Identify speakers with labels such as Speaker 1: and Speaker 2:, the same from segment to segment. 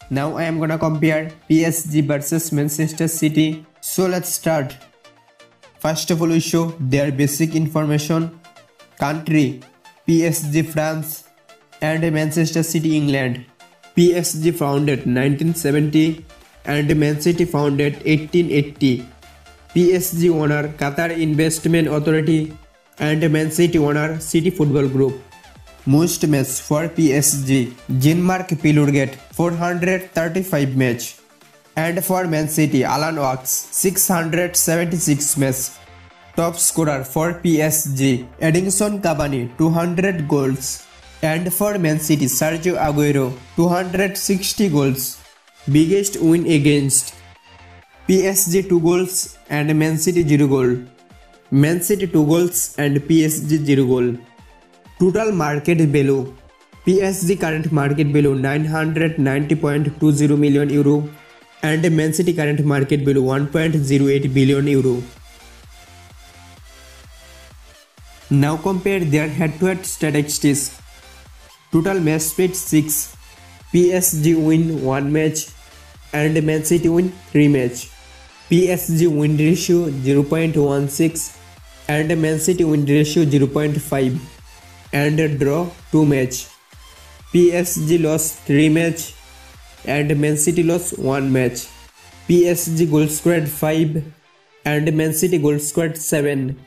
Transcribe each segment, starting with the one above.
Speaker 1: Now I am gonna compare PSG versus Manchester City. So let's start. First of all, we show their basic information. Country PSG France and Manchester City England. PSG founded 1970 and Man City founded 1880. PSG owner Qatar Investment Authority and Man City owner City Football Group. Most match for PSG, Jean-Marc Pilurget 435 match, and for Man City Alan Ox 676 match. Top scorer for PSG Edinson Cavani 200 goals, and for Man City Sergio Aguero 260 goals. Biggest win against PSG 2 goals and Man City 0 goal. Man City 2 goals and PSG 0 goal. Total market value. PSG current market value 990.20 million euro and Man City current market value 1.08 billion euro. Now compare their head-to-head statistics. Total match speed 6. PSG win 1 match and Man City win 3 match. PSG win ratio 0.16 and Man City win ratio 0.5. and draw 2 match. PSG lost 3 match and Man City lost 1 match. PSG goal scored 5 and Man City goal scored 7.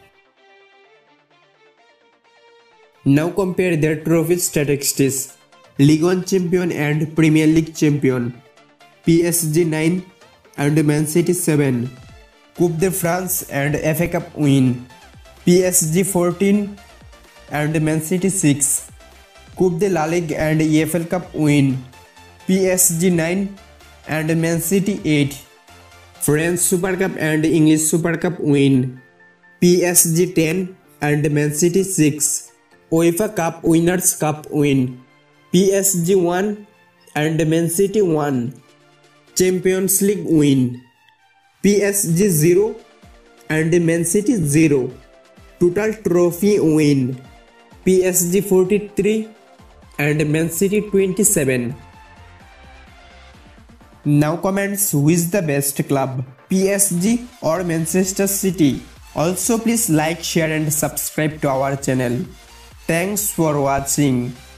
Speaker 1: Now compare their trophy statistics. Ligue 1 champion and Premier League champion. PSG 9 and Man City 7. Coupe de France and FA Cup win. PSG 14 and Man City 6. Coupe de la Ligue and EFL Cup win. PSG 9 and Man City 8. French Super Cup and English Super Cup win. PSG 10 and Man City 6. UEFA Cup Winners' Cup win. PSG 1 and Man City 1. Champions League win. PSG 0 and Man City 0. Total trophy win. PSG 43 and Man City 27. Now comments who is the best club, PSG or Manchester City. Also please like, share and subscribe to our channel. Thanks for watching.